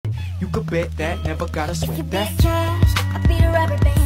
You could bet that, never gotta If you sweat beat that. cash, I beat a rubber band.